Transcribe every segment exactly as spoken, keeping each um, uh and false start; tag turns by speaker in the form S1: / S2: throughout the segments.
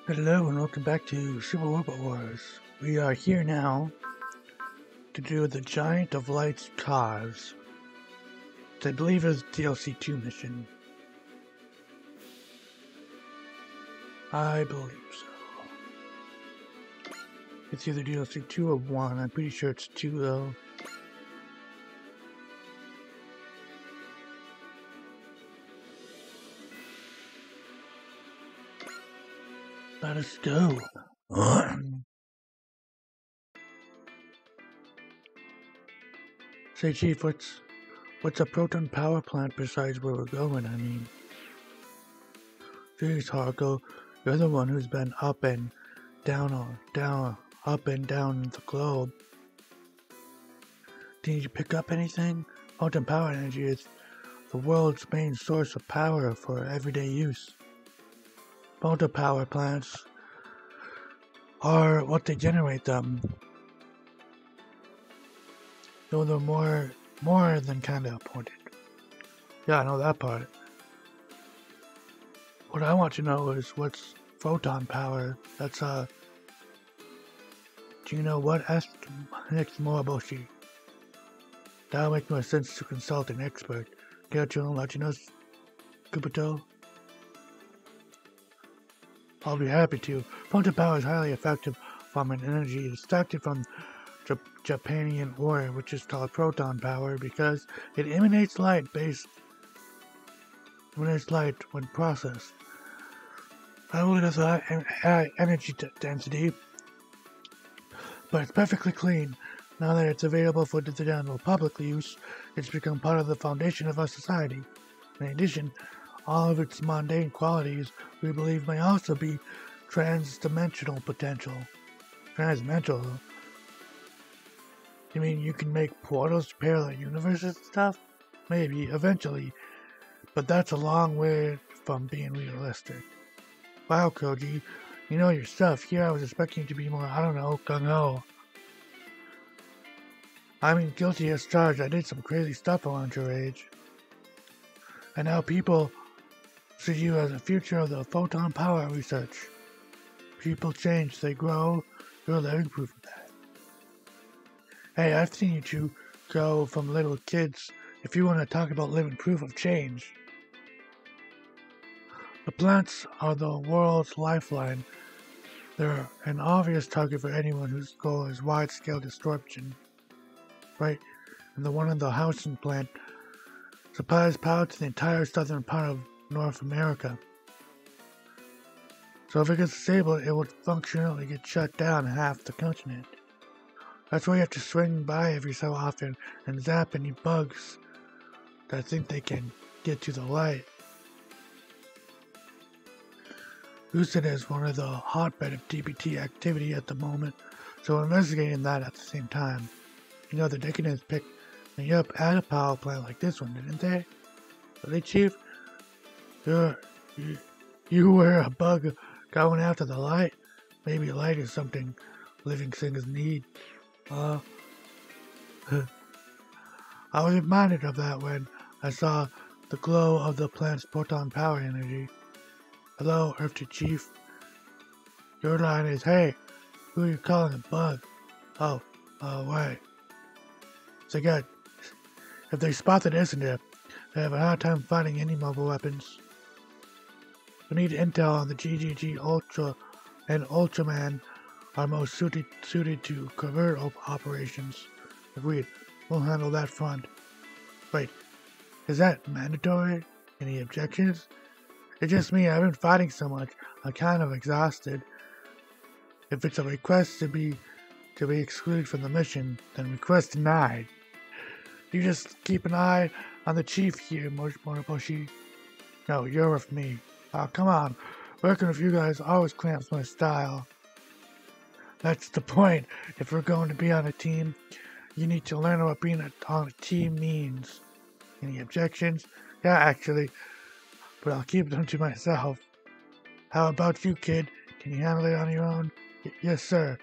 S1: Hello and welcome back to Super Robot Wars. We are here now to do the Giant of Light's Cause, which I believe is D L C two mission. I believe so. It's either D L C two or one. I'm pretty sure it's two though. Let us go. Say, Chief, what's what's a proton power plant besides where we're going? I mean, geez, Harko, you're the one who's been up and down or down, up and down the globe. Did you pick up anything? Proton power energy is the world's main source of power for everyday use. Proton power plants are what they generate them. Though they're more, more than kinda important. Yeah, I know that part. What I want to know is what's photon power? That's, uh... Do you know what? Ask next Moriboshi. That'll make more sense to consult an expert. Get you and let you know, Kubuto? I'll be happy to. Photon power is highly effective from an energy extracted from Jap Japanian ore, which is called proton power, because it emanates light based emanates light when processed. Not only does it have high energy density, but it's perfectly clean. Now that it's available for the general public use, it's become part of the foundation of our society. In addition, all of its mundane qualities, we believe, may also be trans-dimensional potential. Transdimensional? You mean you can make portals to parallel universes and stuff? Maybe, eventually. But that's a long way from being realistic. Wow, Koji, you know your stuff. Here I was expecting you to be more, I don't know, gung-ho. I mean, guilty as charged. I did some crazy stuff around your age. And now people see you as the future of the photon power research. People change, they grow. You're living proof of that. Hey, I've seen you two go from little kids. If you want to talk about living proof of change. The plants are the world's lifeline. They're an obvious target for anyone whose goal is wide-scale destruction. Right? And the one in the housing plant supplies power to the entire southern part of North America. So if it gets disabled, it would functionally get shut down in half the continent. That's why you have to swing by every so often and zap any bugs that think they can get to the light. Lucid is one of the hotbed of D B T activity at the moment, so we're investigating that at the same time. You know, the Decadents picked me up at a power plant like this one, didn't they? Really, Chief? You're, you, you were a bug going after the light? Maybe light is something living things need. Uh, I was reminded of that when I saw the glow of the plant's proton power energy. Hello, Earth to Chief. Your line is, hey, who are you calling a bug? Oh, uh, right. So good. If they spot the Issenger, they have a hard time finding any mobile weapons. We need intel on the G G G Ultra and Ultraman are most suited, suited to covert op operations. Agreed. We'll handle that front. Wait, is that mandatory? Any objections? It's just me. I've been fighting so much. I'm kind of exhausted. If it's a request to be to be excluded from the mission, then request denied. You just keep an eye on the chief here, Moriboshi. No, you're with me. Oh, come on. Working with you guys always clamps my style. That's the point. If we're going to be on a team, you need to learn what being on a team means. Any objections? Yeah, actually. But I'll keep them to myself. How about you, kid? Can you handle it on your own? Y yes, sir.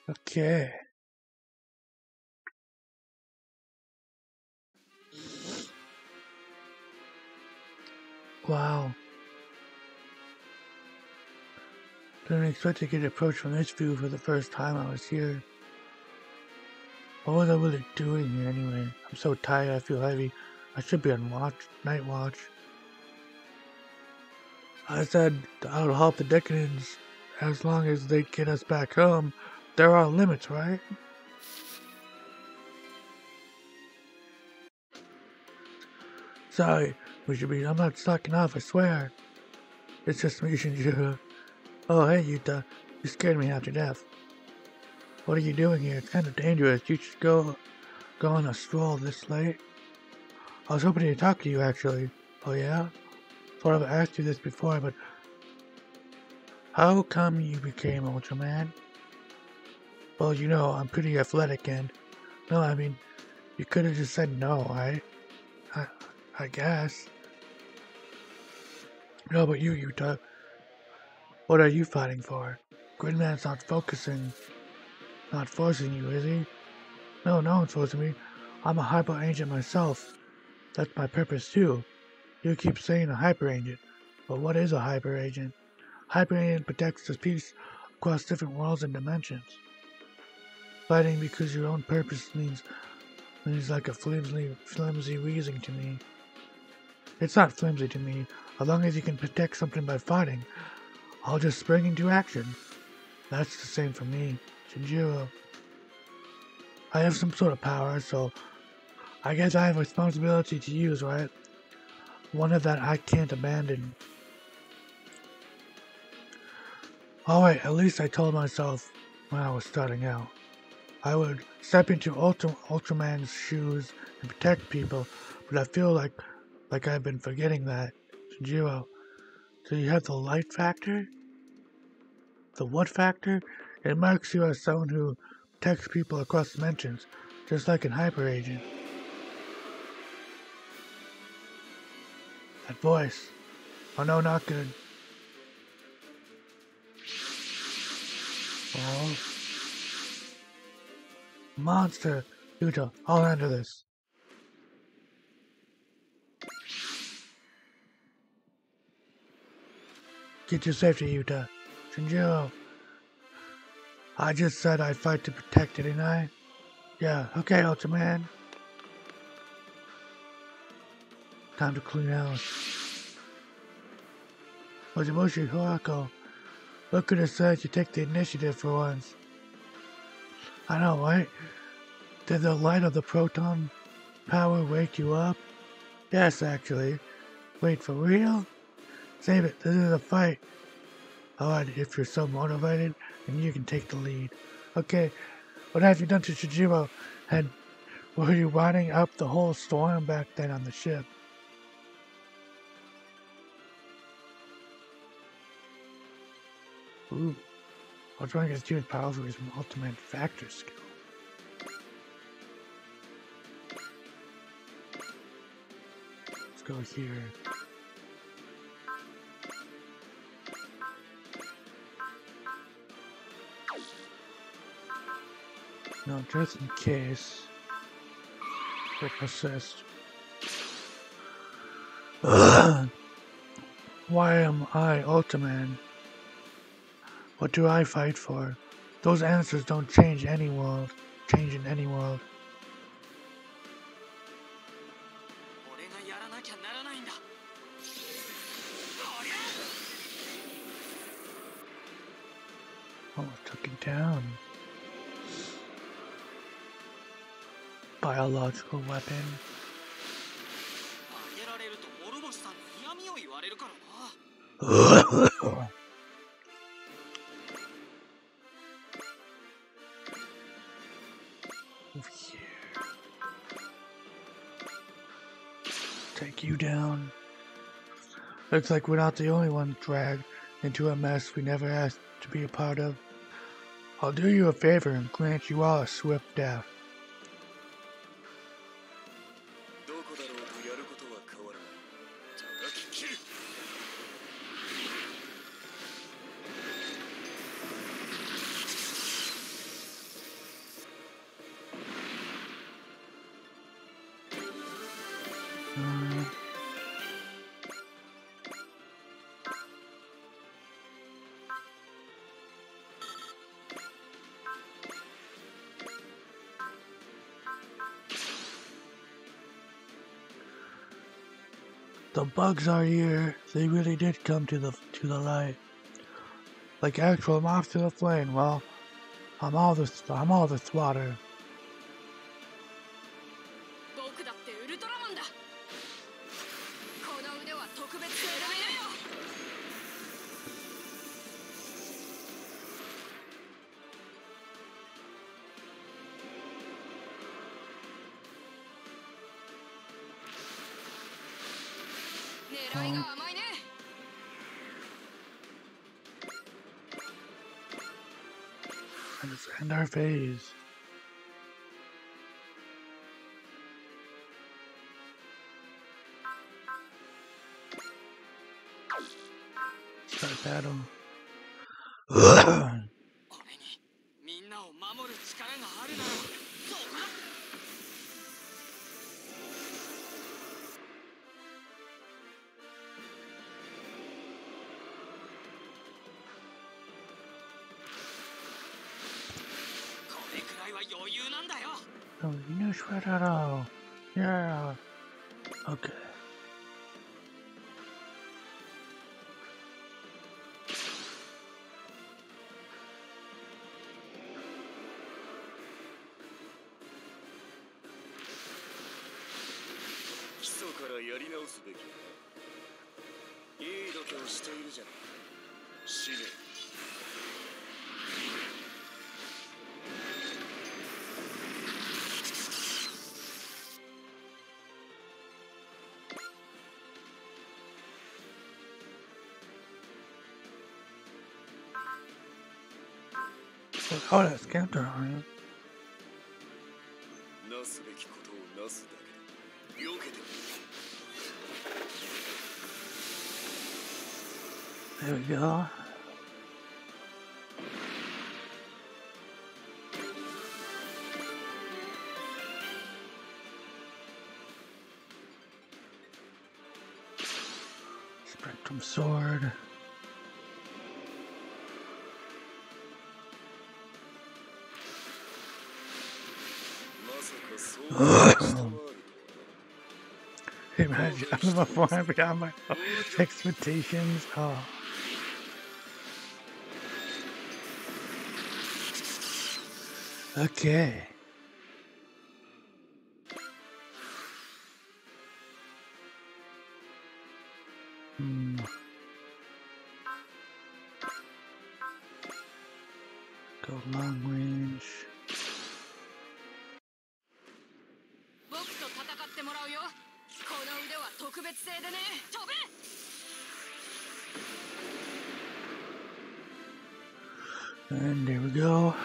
S1: Okay. Wow. Didn't expect to get approached from this view for the first time I was here. What was I really doing here anyway? I'm so tired, I feel heavy. I should be on watch, night watch. I said I would help the Decadents as long as they get us back home. There are limits, right? Sorry, we should be. I'm not slacking off, I swear. It's just me, Shinjiro. Oh, hey, Yuta. You scared me half to death. What are you doing here? It's kind of dangerous. You should go, go on a stroll this late. I was hoping to talk to you, actually. Oh, yeah? Thought I've asked you this before, but how come you became Ultraman? Well, you know, I'm pretty athletic and... No, I mean, you could have just said no, right? I, I guess. No, but you, Yuta. What are you fighting for? Gridman's not focusing, not forcing you, is he? No, no one's forcing me. I'm a hyper agent myself. That's my purpose too. You keep saying a hyper agent, but what is a hyper agent? Hyper agent protects the peace across different worlds and dimensions. Fighting because your own purpose means means like a flimsy, flimsy reason to me. It's not flimsy to me. As long as you can protect something by fighting, I'll just spring into action. That's the same for me, Shinjiro. I have some sort of power, so I guess I have a responsibility to use, right? One of that I can't abandon. Alright, at least I told myself when I was starting out. I would step into Ultra, Ultraman's shoes and protect people, but I feel like like I've been forgetting that. Shinjiro, so you have the light factor? The what factor? It marks you as someone who protects people across dimensions, just like in Hyper Agent. That voice. Oh no, not good. Oh. Monster! Yuta, I'll handle this. Get to safety, Yuta. Shinjiro. I just said I'd fight to protect it, didn't I? Yeah, okay, Ultraman. Time to clean house. Mojimushi Horako. Look at it says you take the initiative for once. I know, right? Did the light of the proton power wake you up? Yes, actually. Wait, for real? Save it, this is a fight. Alright, if you're so motivated, then you can take the lead. Okay, what have you done to Shinjiro? And were you riding up the whole storm back then on the ship? Ooh. I was trying to get Steven's powers with his ultimate factor skill. Let's go here. No, just in case. Quick assist. Why am I Ultraman? What do I fight for? Those answers don't change any world. Change in any world. Almost took it down. Biological weapon. Over here. Take you down. Looks like we're not the only one dragged into a mess we never asked to be a part of. I'll do you a favor and grant you all a swift death. The bugs are here. They really did come to the to the light. Like actual moths to the flame. Well, I'm all this I'm all this water. Um, let's end our phase. Start battle. Oh, you shred it all. Yeah. Okay. Oh, that's counter on There we go. Spectrum sword. Imagine I'm before I'm beyond my expectations. Oh. Okay. Hmm. Go long range. And there we go.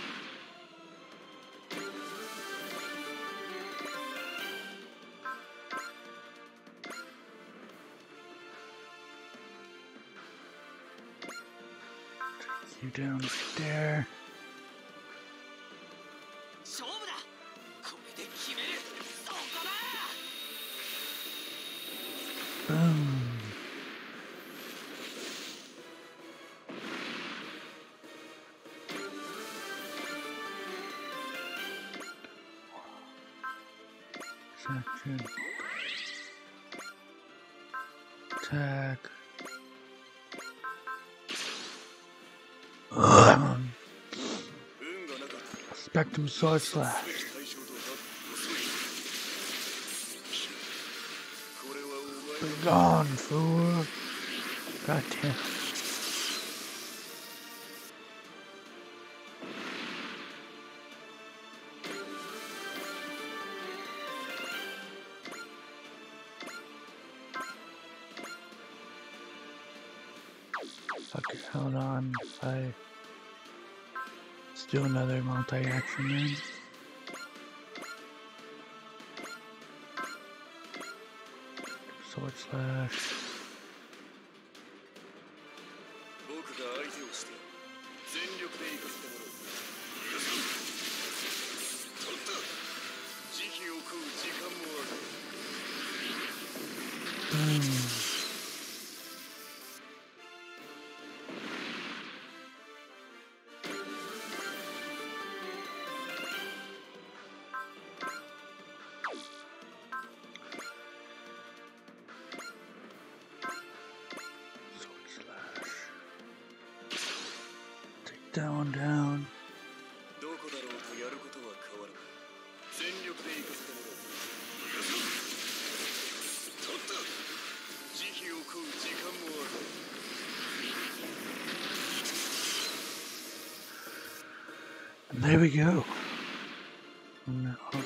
S1: You down right there. Boom. Section. Attack. Um, Spectrum sword slash. Be gone, fool. God damn. Okay, hold on. I let's do another multi-action then. Sword slash. Boom. down, down. And there we go. No, okay.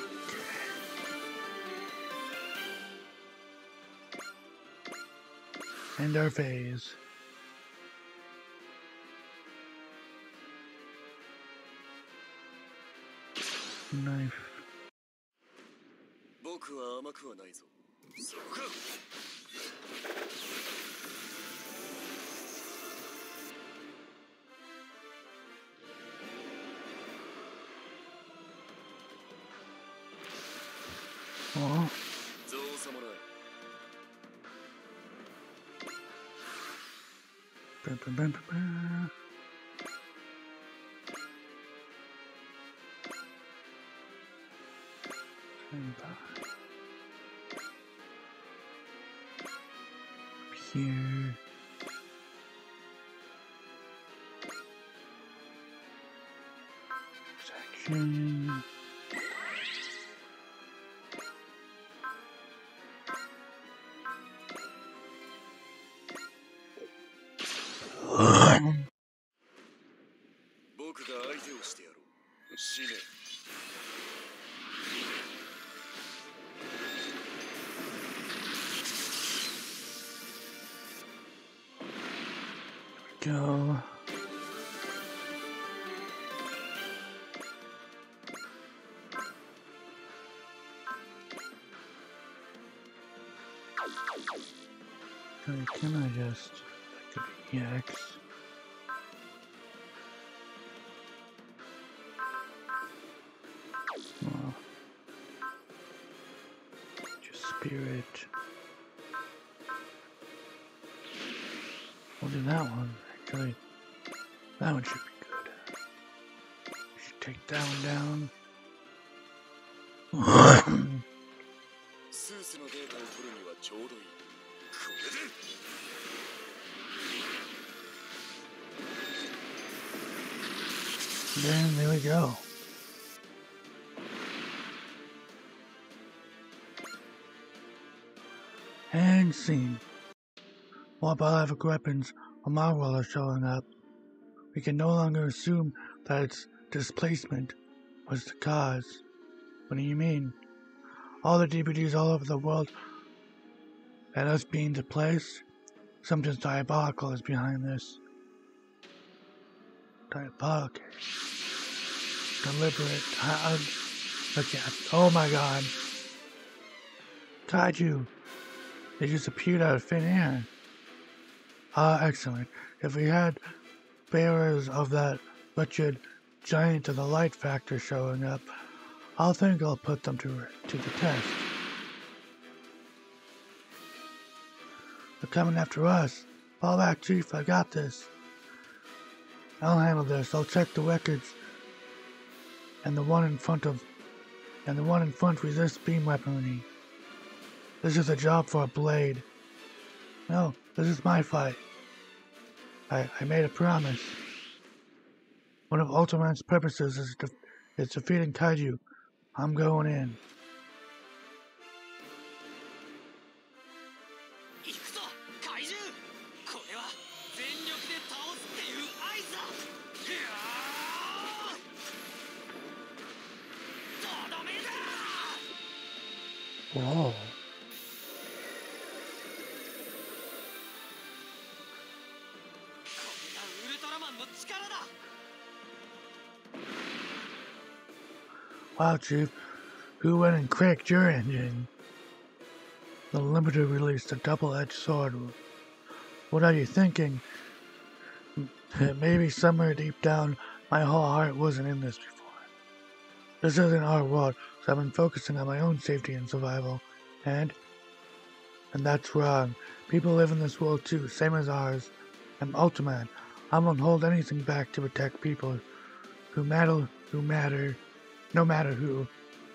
S1: End our phase. Knife. Oh. Bam, bam, bam, bam. Here. Section. Go. Okay, can I just like an E X? Well, just spirit. We'll do that one. Actually, that one should be good. Should take down, down. Then there we go. And scene. While biological weapons on my world are showing up, we can no longer assume that its displacement was the cause. What do you mean? All the D V Ds all over the world and us being displaced? Something diabolical is behind this. Diabolical. Deliberate. Uh, look at. Oh my god. Kaiju. They just appeared out of thin air. Ah, excellent. If we had bearers of that wretched giant of the light factor showing up, I'll think I'll put them to, to the test. They're coming after us. Fall back, Chief. I got this. I'll handle this. I'll check the records. And the one in front of... And the one in front resists beam weaponry. This is a job for a blade. No, this is my fight. I, I made a promise. One of Ultraman's purposes is, def is defeating Kaiju. I'm going in. Whoa. Wow, Chief, who went and cracked your engine? The limiter released a double-edged sword. What are you thinking? Maybe somewhere deep down, my whole heart wasn't in this before. This isn't our world, so I've been focusing on my own safety and survival. And? And that's wrong. People live in this world too, same as ours. I'm Ultraman. I won't hold anything back to protect people who matter, who matter, no matter who.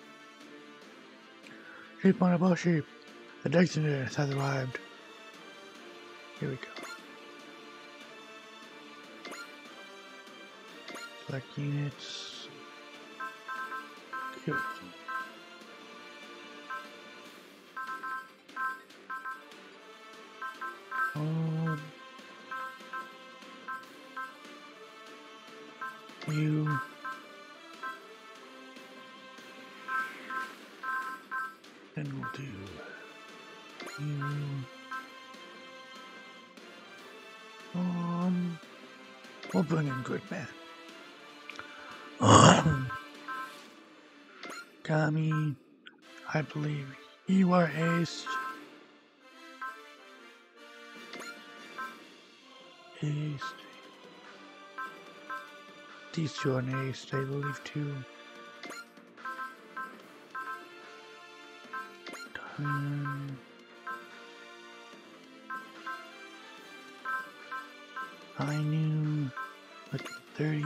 S1: Sheep on a bull sheep. The dictionary has arrived. Here we go. Select units. Good. Um, you. Then we'll do you. Um, we'll bring in Gridman. Kami, I believe you are aced. Aced. These two are aced, I believe too. Um, I knew like thirty.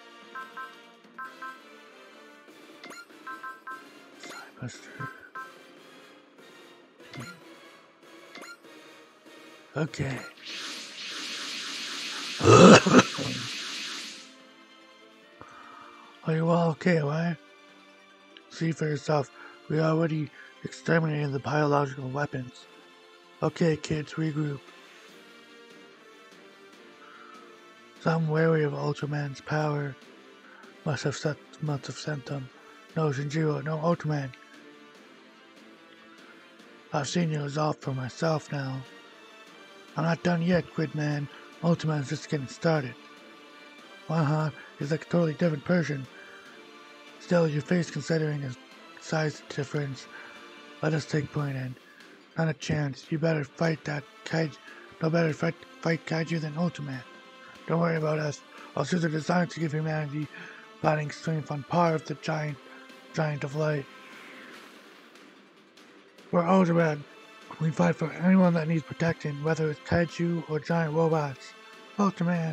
S1: Sidebuster. Okay. Are you all okay, right? See for yourself, we already exterminated the biological weapons. Okay, kids, regroup. Some wary of Ultraman's power must have set, must have sent them. No, Shinjiro, no Ultraman. I've seen your resolve for myself now. I'm not done yet, Gridman. Ultraman's just getting started. Waha is like a totally different person. Still, your face considering his size difference. Let us take point in. Not a chance. You better fight that kaiju. No better fight, fight kaiju than Ultraman. Don't worry about us. Our suits are designed to give humanity fighting strength on par with the giant, giant of light. We're Ultraman. We fight for anyone that needs protection, whether it's kaiju or giant robots. Ultraman.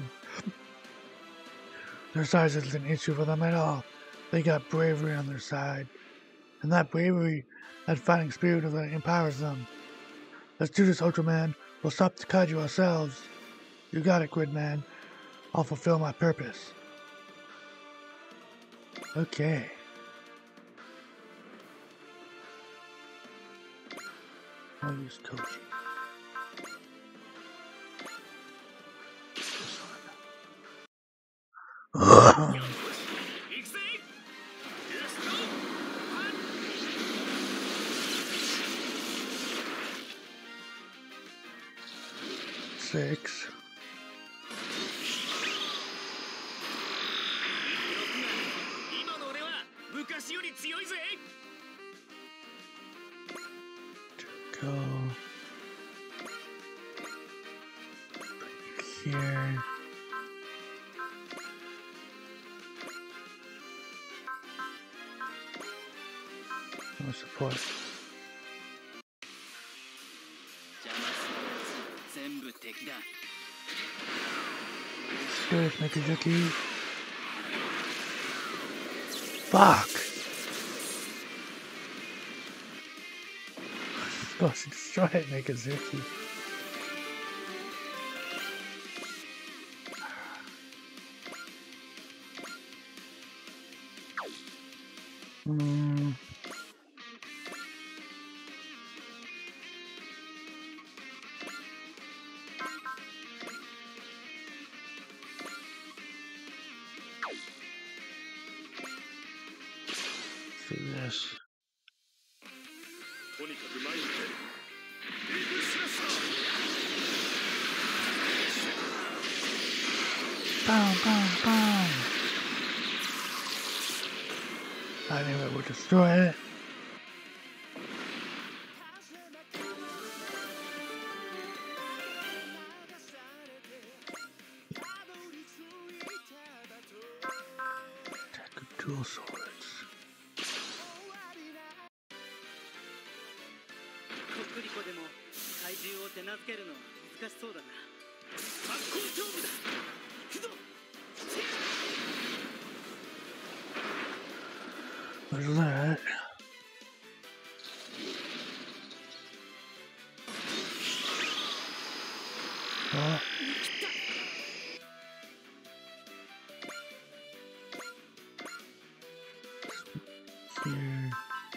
S1: Their size isn't an issue for them at all. They got bravery on their side. And that bravery, that fighting spirit is what empowers them. Let's do this, Ultraman. We'll stop the kaiju ourselves. You got it, Gridman. I'll fulfill my purpose. Okay. I'll use Koji. This one. Six. Go here. No support. Good, Mikazuki. Fuck! I'm supposed to destroy it, Mikazuki. Hmm. Do this. Boom, boom, boom. I knew it would destroy it. Attack with dual swords. There's that. Oh. here.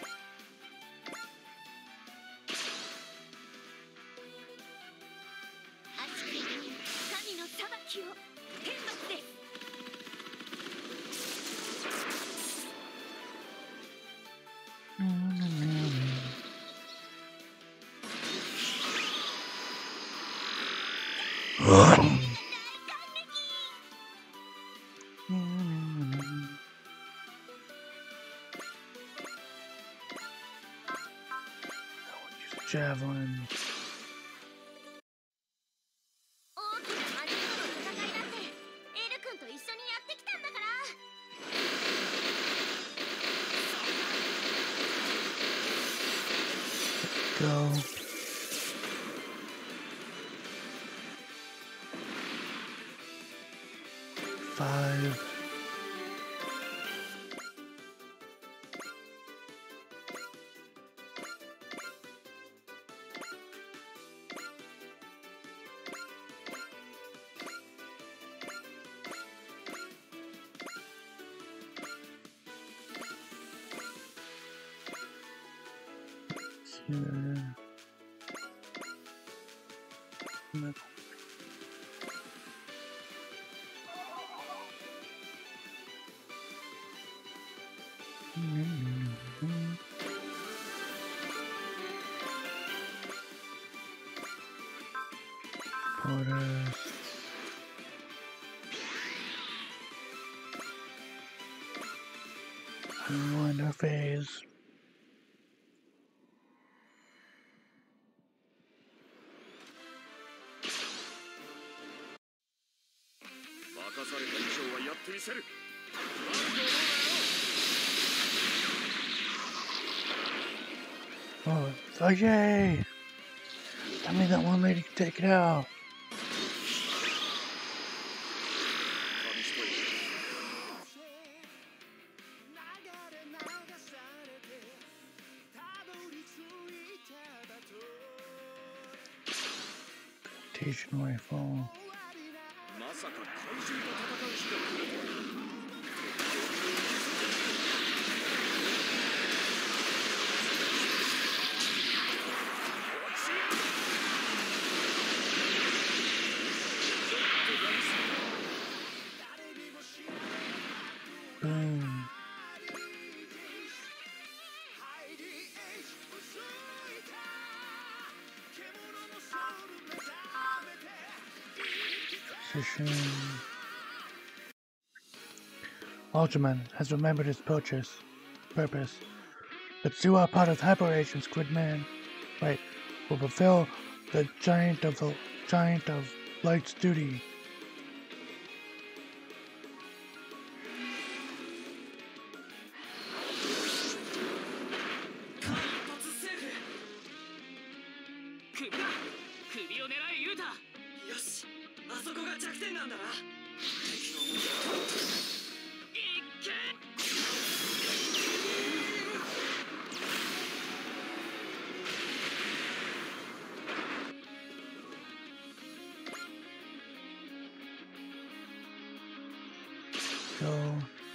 S1: Javelin. Go. Five. Here. Porters. Unwind phase. Oh, oh yay! That means that one lady can take it out. Rotation rifle. Boom. Position. Ultraman has remembered his purchase, purpose. Pursue our part of Hyper Agent Squidman. Right, will fulfill the giant of the giant of light's duty. Go.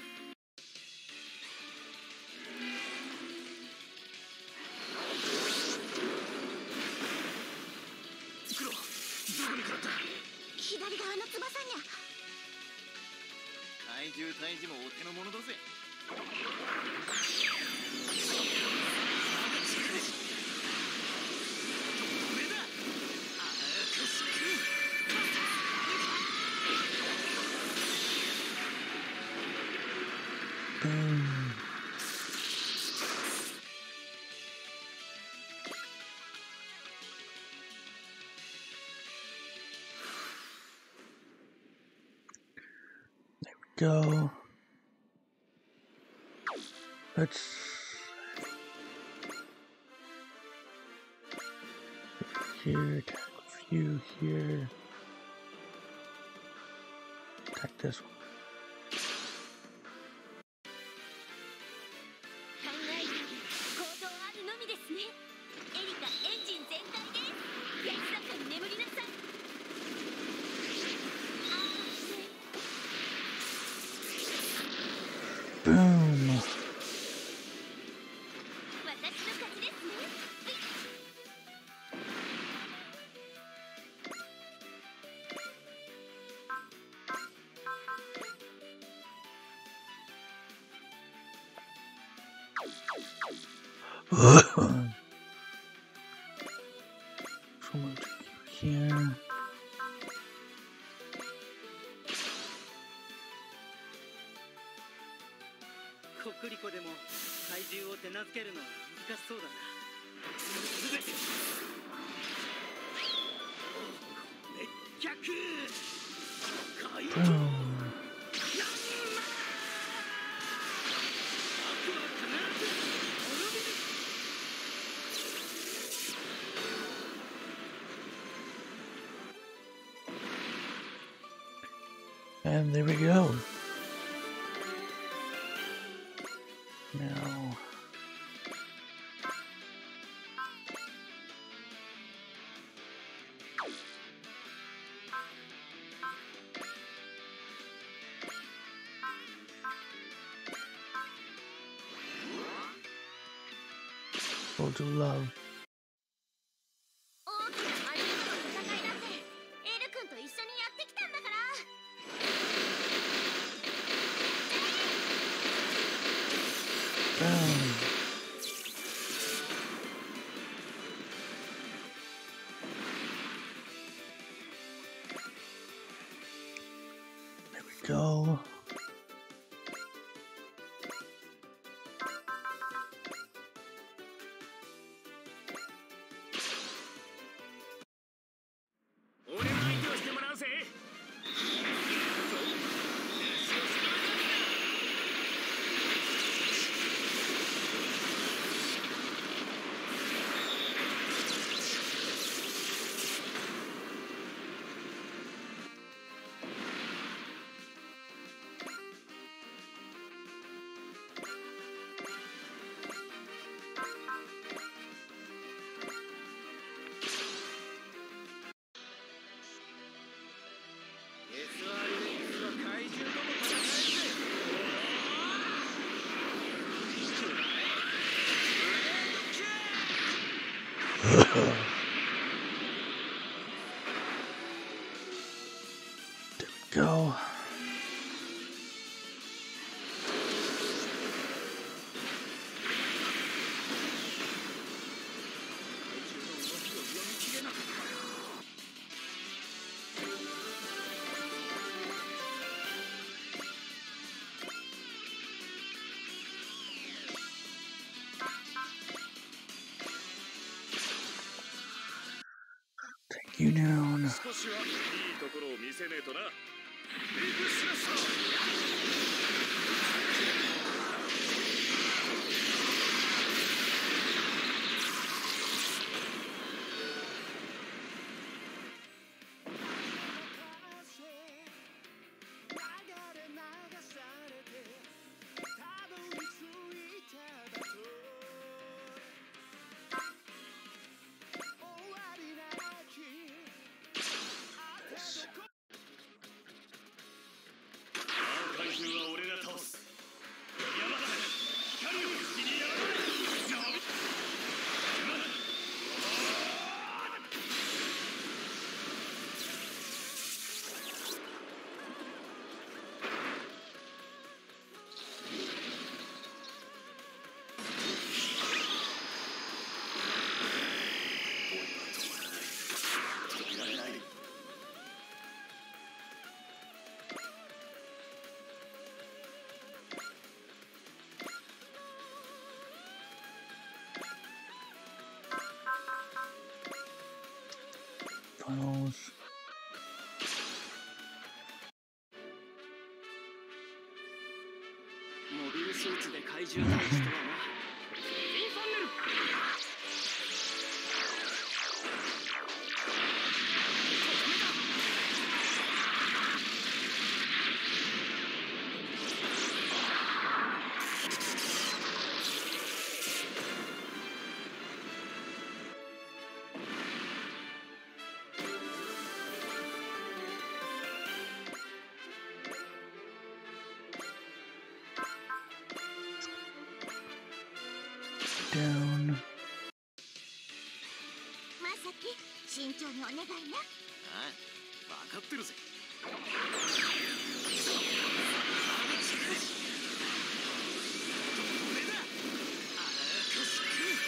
S1: Boom. There we go. Let's here, attack a few here. Attack this one. Boom. Someone here.
S2: コックリコでも怪獣を手なずけるのは難しそうだな。すべて熱脚怪獣
S1: And there we go. Now, go to love.
S3: 大きなアリーナの戦いなんてエル君と一緒にやってきたんだから。
S1: Boom. There we go. There we go. Take you down.
S4: 少しはいいところを見せねえとな。ビッグスラッシャー。 怪獣は俺が倒す。山田光を口にやらない。
S1: Funnels.
S2: モビルスーツで怪獣退治とはな。インファンネル。
S1: Down.
S3: まさき、慎重にお願いね。
S2: ああ、分かってるぜ。俺だ。ああ、よし。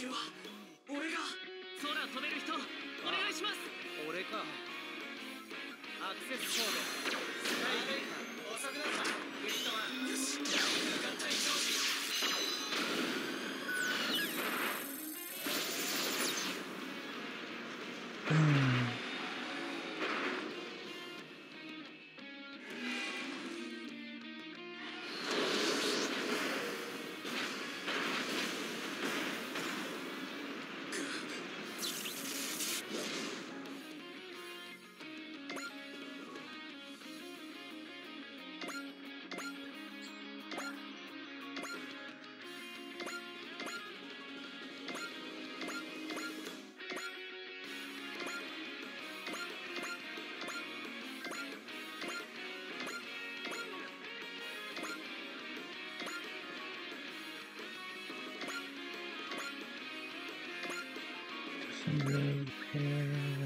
S2: 中は俺が空飛べる人お願いします。俺か。アクセスコードスカイレイカー遅くなったグリッドマン。よし向かった一押し。
S1: Repair.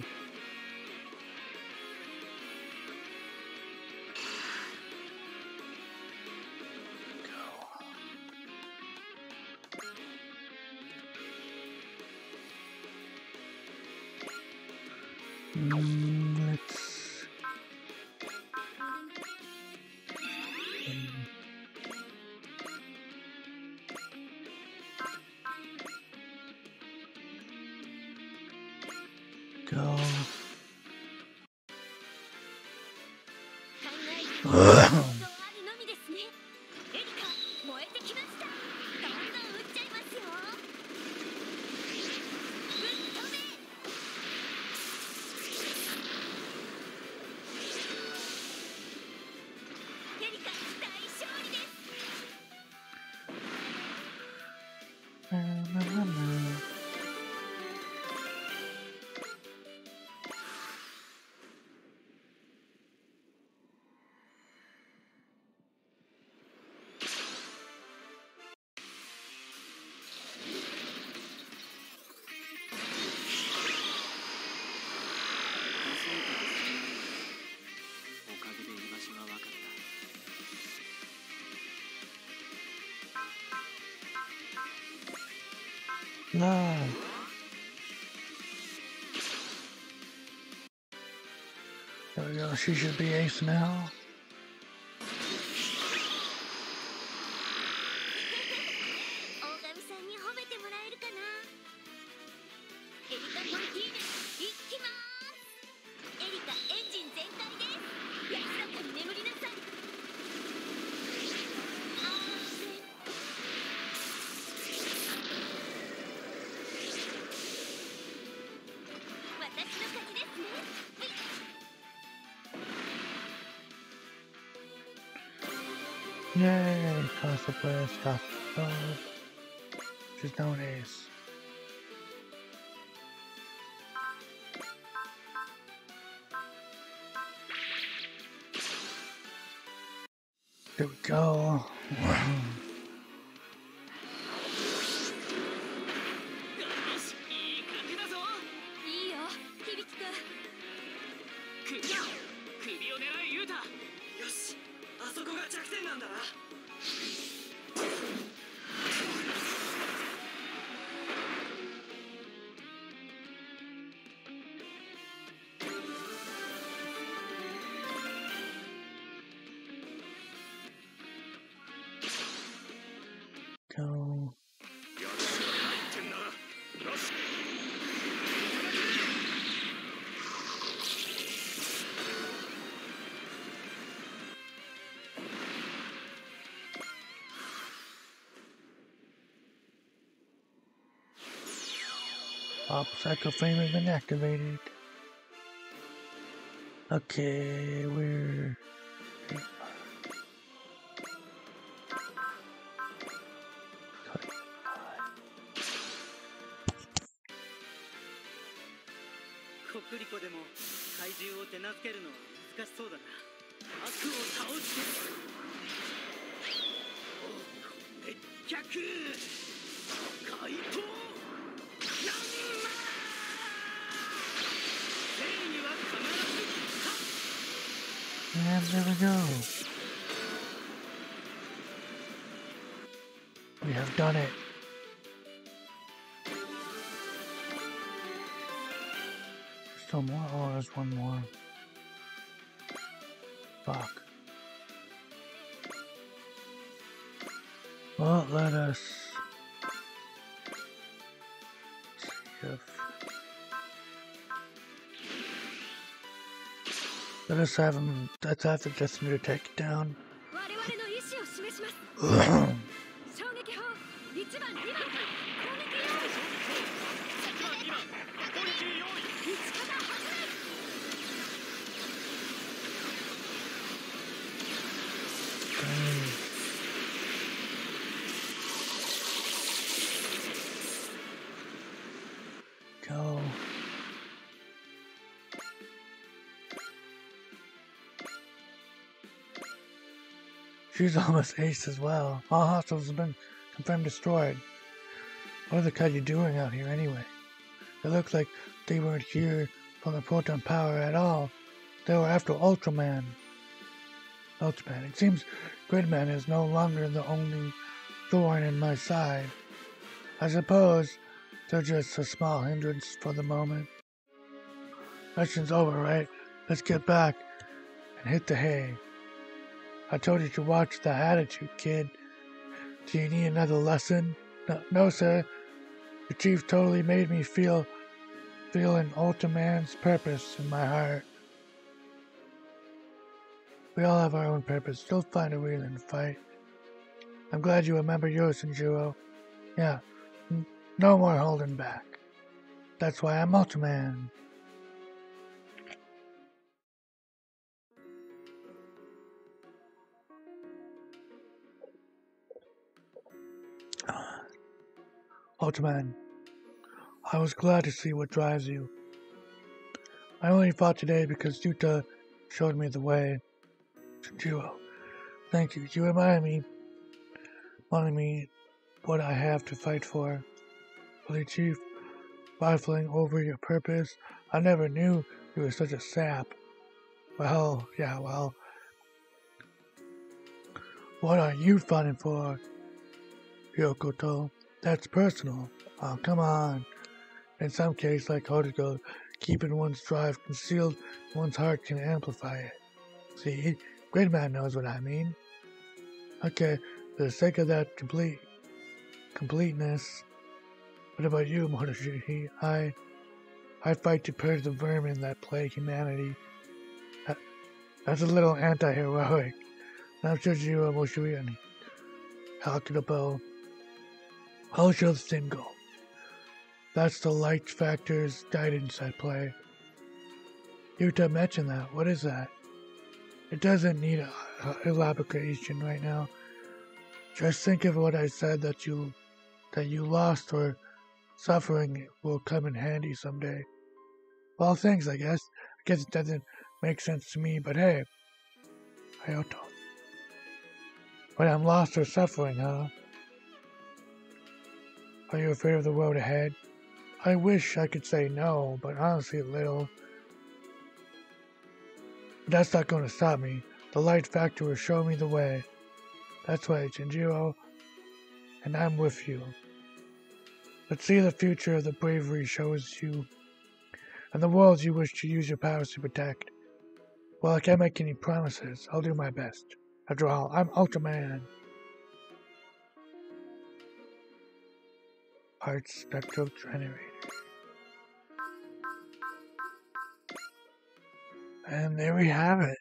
S1: Mm, let's go.
S3: 考えることあるのみですね。エリカ、燃えてきました。どんどん撃っちゃいますよ。ぶっ飛べ。エリカ、大勝利です。
S2: おかげで居場所が分かった。
S1: No. There we go. She should be ace now.
S3: 大神さんに褒めてもらえるかな。エリカモンティーヌ、行きまーす。エリカエンジン全開です。安らかに眠りなさい。安全。私の鍵ですね。はい。
S1: Yay! Console player Scott. She's known ace. There we go.
S2: よし、いい感じだぞ。
S3: いいよ、響く。
S2: 首だ。首を狙え、ユータ。よし、あそこが弱点なんだな。
S1: Go.
S4: やるしかないってんな。よし。
S1: Pop Psycho Frame has been activated. Okay, we're...
S2: コクリコでも怪獣を手なずけるのは難しそうだな。悪を倒して滅却怪盗ヤンマ正義は必ず
S1: And there we go. We have done it. no more? Oh, there's one more. Fuck. Well, let us see if... Let us have him... Let's have the Destiny take it down. Go. She's almost ace as well. All hostiles have been confirmed destroyed. What the cut you doing out here anyway? It looks like they weren't here from the proton power at all. They were after Ultraman. Ultraman. It seems Gridman is no longer the only thorn in my side. I suppose they're just a small hindrance for the moment. Mission's over, right? Let's get back and hit the hay. I told you to watch the attitude, kid. Do you need another lesson? No, no sir. The chief totally made me feel feel an Ultraman's purpose in my heart. We all have our own purpose. Still find a reason to fight. I'm glad you remember yours, Sanjuro. Yeah, n- no more holding back. That's why I'm Ultraman. Ultraman, I was glad to see what drives you. I only fought today because Yuta showed me the way. Sanjuro, thank you. You remind me, wanting me what I have to fight for. Really, Chief, rifling over your purpose. I never knew you were such a sap. Well, yeah, well. What are you fighting for, Yokoto? That's personal. Oh, come on. In some case, like Hotago, keeping one's drive concealed in one's heart can amplify it. See, Gridman knows what I mean. Okay, for the sake of that complete completeness, what about you, Motoshiki? I, I fight to purge the vermin that plague humanity. That, that's a little anti-heroic. Now, Shujiro Moshiri and Hakutobo. I'll show the single. That's the light factor's guidance at play. Yuta mentioned that. What is that? It doesn't need a, a elaboration right now. Just think of what I said that you that you lost or suffering will come in handy someday. Well, thanks, I guess. I guess it doesn't make sense to me, but hey. Hayato. When I'm lost or suffering, huh? Are you afraid of the road ahead? I wish I could say no, but honestly a little. But that's not going to stop me. The light factor will show me the way. That's right, Shinjiro, and I'm with you. Let's see the future of the bravery shows you, and the worlds you wish to use your powers to protect. Well, I can't make any promises. I'll do my best. After all, I'm Ultraman. Art Spectral Generator. And there we have it.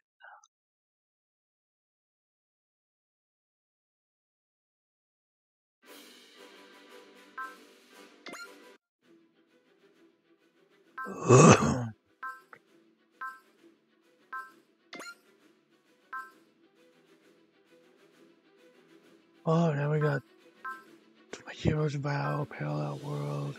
S1: Oh, now we got My Hero's Vow, Parallel World.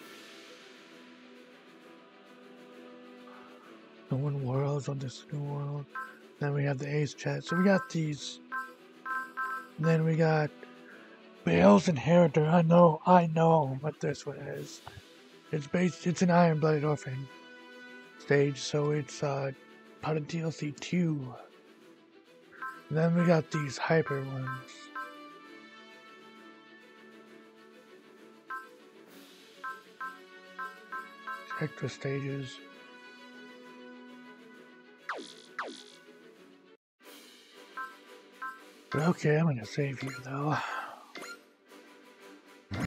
S1: No one worlds on this new world. Then we have the Ace Chat. So we got these. And then we got Bale's Inheritor. I know, I know what this one is. It's based, it's an Iron-Blooded Orphan stage, so it's uh, part of D L C two. And then we got these Hyper ones. Extra stages. But okay, I'm gonna save here though.